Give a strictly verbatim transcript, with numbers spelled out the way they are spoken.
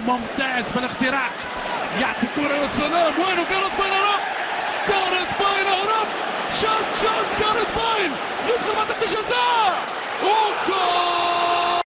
ممتاز في الاختراق، يعطي كرة والسلام. وينه جاريث بيل؟ جاريث بيل